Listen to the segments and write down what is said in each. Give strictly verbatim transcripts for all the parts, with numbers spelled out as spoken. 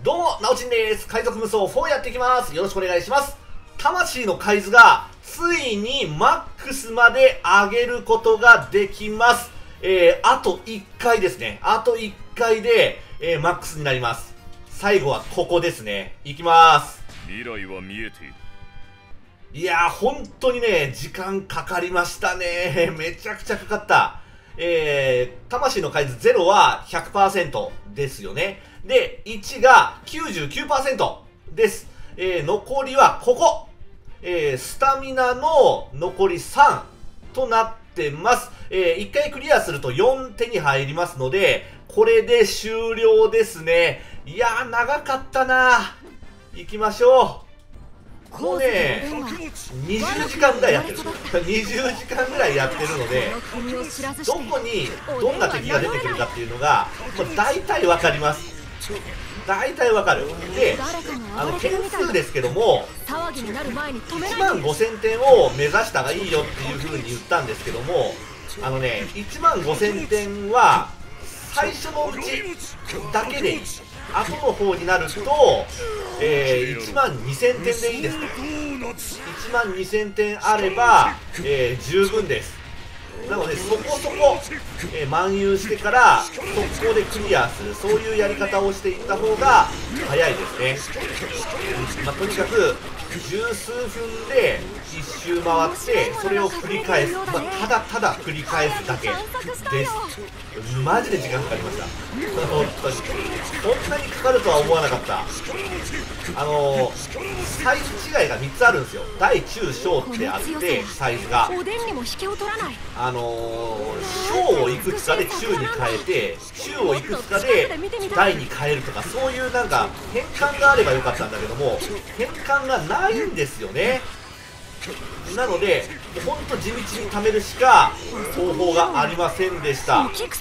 どうも、なおちんです。海賊無双フォーやっていきます。よろしくお願いします。魂の海図が、ついにマックスまで上げることができます。えー、あといっかいですね。あといっかいで、えー、マックスになります。最後はここですね。いきます。 未来は見えている。 いやー、本当にね、時間かかりましたね。めちゃくちゃかかった。えー、魂の海図ゼロは ひゃくパーセント ですよね。で、いちが きゅうじゅうきゅうパーセント です。えー、残りはここ。えー、スタミナの残りさんとなってます。えー、いっかいクリアするとよん手に入りますので、これで終了ですね。いやー、長かったな。行きましょう。もうね、にじゅうじかんぐらいやってる。にじゅうじかんぐらいやってるので、どこにどんな敵が出てくるかっていうのが、もう大体わかります。大体わかる。で、あの、点数ですけども、いちまんごせんてんを目指した方がいいよっていう風に言ったんですけども、あのね、いちまんごせんてんは、最初のうちだけでいい。後の方になると、えー、いちまんにせんてんでいいですね。いちまんにせんてんあれば、えー、十分です。なので、そこそこ、えー、漫遊してから速攻でクリアする、そういうやり方をしていった方が早いですね。まあ、とにかく十数分で一周回ってそれを繰り返す、まあ、ただただ繰り返すだけです。マジで時間かかりました本当に。こんなにかかるとは思わなかった。あのー、サイズ違いがみっつあるんですよ。大中小ってあってサイズが、あのー、小をいくつかで中に変えて、中をいくつかで大に変えるとか、そういうなんか変換があればよかったんだけども、変換がないんですよね。なので、ほんと地道に貯めるしか方法がありませんでした。よし、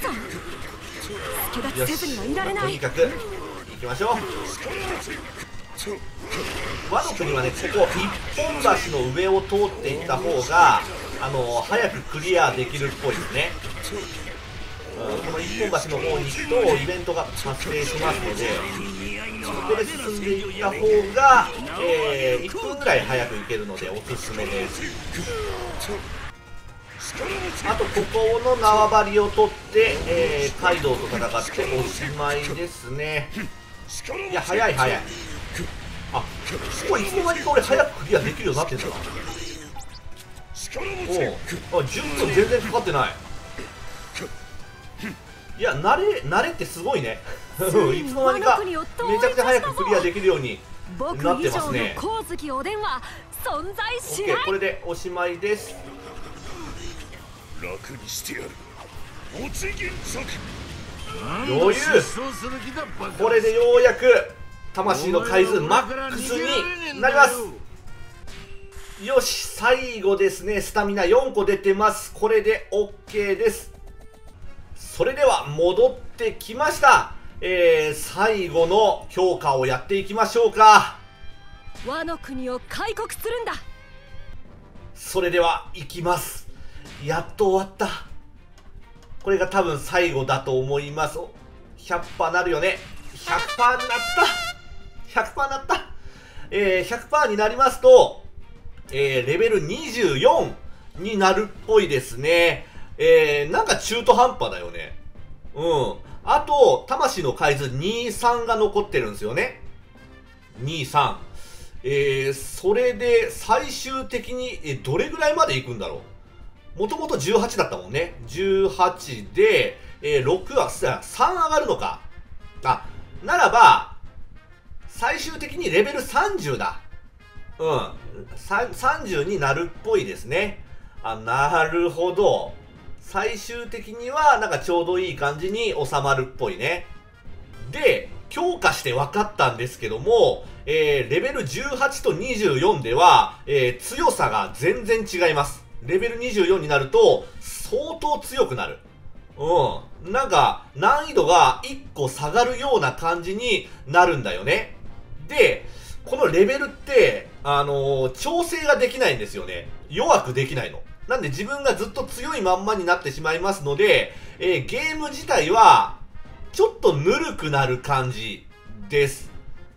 とにかく行きましょう。和の国はね、ここ一本橋の上を通っていった方が、あの早くクリアできるっぽいですね。うん、この一本橋の方に行くとイベントが発生しますので、ここで進んでいった方が、えー、いっぷんぐらい早く行けるのでおすすめです。あと、ここの縄張りを取って、えー、カイドウと戦っておしまいですね。いや、早い早い。あ、ここいつの間にか俺早くクリアできるようになってんだな。おう、あ、じゅっぷん全然かかってない。いや、慣れ、慣れってすごいね。いつの間にかめちゃくちゃ早くクリアできるようになってますね。オッケー、これでおしまいです。 楽にしてやる。落ち銀策。 余裕。これでようやく魂の海図マックスになります。よし、最後ですね。スタミナよんこ出てます。これで オーケー です。それでは戻ってきました。えー、最後の強化をやっていきましょうか。 和の国を開国するんだ。 それでは行きます。やっと終わった。これが多分最後だと思います。ひゃくパーセントなるよね。ひゃくパーセントになった。ひゃくパーセントになった。えー、ひゃくパーセントになりますと、えー、レベルにじゅうよんになるっぽいですね。えー、なんか中途半端だよね。うん。あと、魂の海図に、さんが残ってるんですよね。に、さん。えー、それで最終的に、え、どれぐらいまで行くんだろう。もともとじゅうはちだったもんね。じゅうはちで、えー、ろくはさん上がるのか。あ、ならば、最終的にレベルさんじゅうだ。うん。さんじゅうになるっぽいですね。あ、なるほど。最終的にはなんかちょうどいい感じに収まるっぽいね。で、強化して分かったんですけども、えー、レベルじゅうはちとにじゅうよんでは、えー、強さが全然違います。レベルにじゅうよんになると相当強くなる。うん。なんか難易度がいっこ下がるような感じになるんだよね。で、このレベルって、あのー、調整ができないんですよね。弱くできないの。なんで自分がずっと強いまんまになってしまいますので、えー、ゲーム自体はちょっとぬるくなる感じです。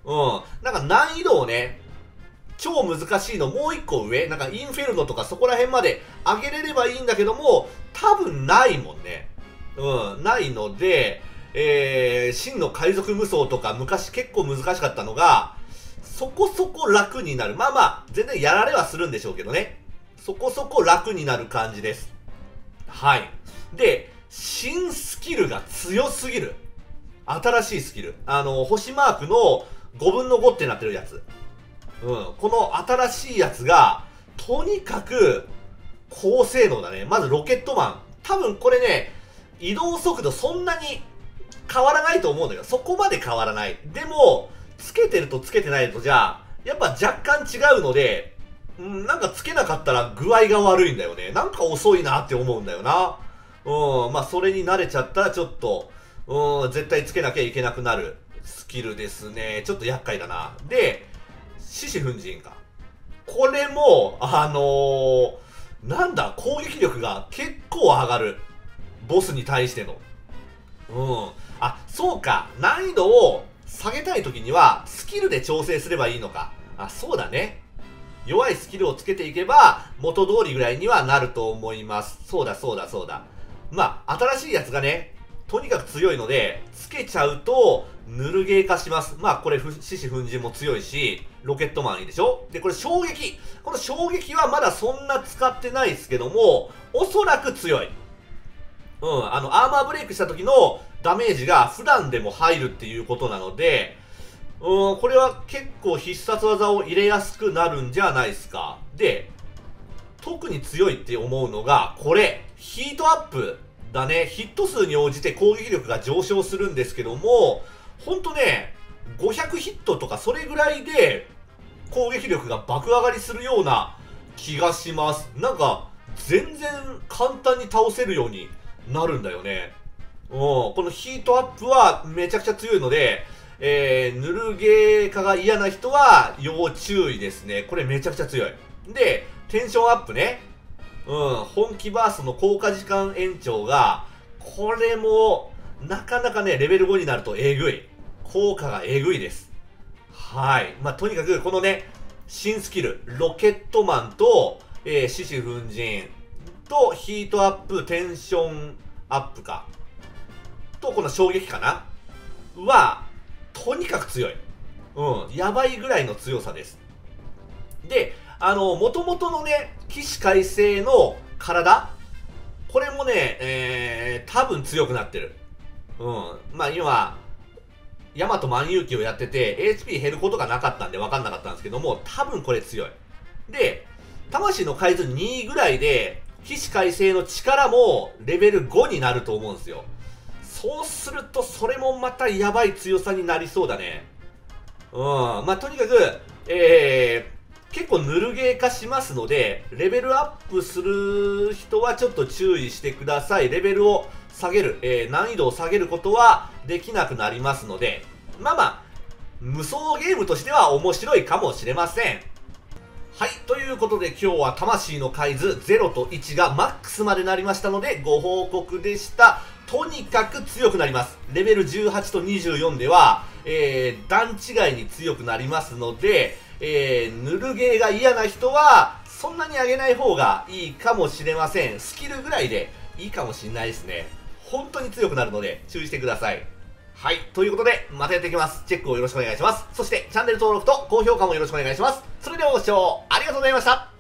うん。なんか難易度をね、超難しいのもう一個上、なんかインフェルノとかそこら辺まで上げれればいいんだけども、多分ないもんね。うん、ないので、えー、真の海賊無双とか昔結構難しかったのが、そこそこ楽になる。まあまあ、全然やられはするんでしょうけどね。そこそこ楽になる感じです。はい。で、新スキルが強すぎる。新しいスキル。あの、星マークのごぶんのごってなってるやつ。うん。この新しいやつが、とにかく、高性能だね。まずロケットマン。多分これね、移動速度そんなに変わらないと思うんだよ。そこまで変わらない。でも、つけてるとつけてないとじゃ、やっぱ若干違うので、うん、なんかつけなかったら具合が悪いんだよね。なんか遅いなって思うんだよな。うん、まあそれに慣れちゃったらちょっと、うん、絶対つけなきゃいけなくなるスキルですね。ちょっと厄介だな。で、獅子奮陣か。これも、あのー、なんだ、攻撃力が結構上がる。ボスに対しての。うん。あ、そうか。難易度を下げたい時には、スキルで調整すればいいのか。あ、そうだね。弱いスキルをつけていけば、元通りぐらいにはなると思います。そうだ、そうだ、そうだ。まあ、新しいやつがね、とにかく強いので、つけちゃうと、ぬるゲー化します。まあ、これ、獅子奮陣も強いし、ロケットマンいいでしょ。で、これ衝撃。この衝撃はまだそんな使ってないですけども、おそらく強い。うん、あの、アーマーブレイクした時のダメージが普段でも入るっていうことなので、うん、これは結構必殺技を入れやすくなるんじゃないですか。で、特に強いって思うのが、これ、ヒートアップだね。ヒット数に応じて攻撃力が上昇するんですけども、ほんとね、ごひゃくヒットとかそれぐらいで攻撃力が爆上がりするような気がします。なんか、全然簡単に倒せるようになるんだよね。うん、このヒートアップはめちゃくちゃ強いので、えー、ぬるゲー化が嫌な人は要注意ですね。これめちゃくちゃ強い。で、テンションアップね。うん、本気バーストの効果時間延長が、これも、なかなかね、レベルごになるとえぐい。効果がえぐいです。はい。まあ、とにかく、このね、新スキル、ロケットマンと、えー、獅子奮陣と、ヒートアップ、テンションアップか。と、この衝撃かなは、とにかく強い。うん。やばいぐらいの強さです。で、あの、元々のね、起死回生の体、これもね、えー、多分強くなってる。うん。まあ今、ヤマト万有機をやってて、エイチピー 減ることがなかったんで分かんなかったんですけども、多分これ強い。で、魂の回数にぐらいで、起死回生の力もレベルごになると思うんですよ。そうすると、それもまたやばい強さになりそうだね。うん。まあとにかく、えー、結構ぬるゲー化しますので、レベルアップする人はちょっと注意してください。レベルを下げる、えー、難易度を下げることはできなくなりますので、まあまあ、無双ゲームとしては面白いかもしれません。はい、ということで今日は魂の海図ゼロといちがマックスまでなりましたのでご報告でした。とにかく強くなります。レベルじゅうはちとにじゅうよんでは、えー、段違いに強くなりますので、えー、ぬるゲーが嫌な人は、そんなに上げない方がいいかもしれません。スキルぐらいでいいかもしれないですね。本当に強くなるので、注意してください。はい。ということで、またやっていきます。チェックをよろしくお願いします。そして、チャンネル登録と高評価もよろしくお願いします。それではご視聴ありがとうございました。